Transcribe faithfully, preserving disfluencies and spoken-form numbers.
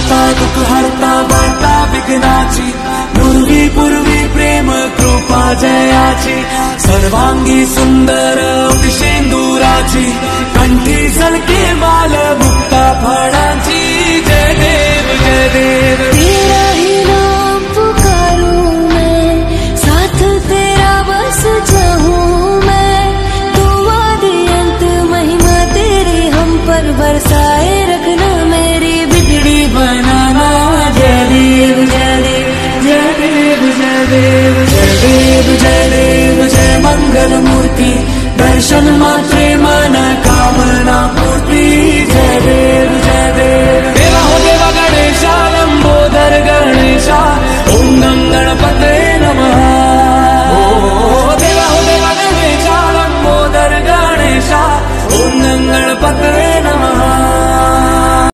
करता दुख हरता वार्ता विघ्नाची, पूर्वी पूर्वी प्रेम कृपा जयाची, सर्वांगी सुंदर शेंदुराची, कंठी झलके माल मुक्ता फळांची। जय देव जय देव तेरा ही नाम पुकारूं मैं, साथ तेरा बस चाहूं मैं, तू आदि अंत महिमा तेरी हम पर बरसाए रखना, मेरी बिगड़ी बनाना। जय देव जय देव जय देव जय देव जय देव जय देव जय मंगल मूर्ति, दर्शन मात्रे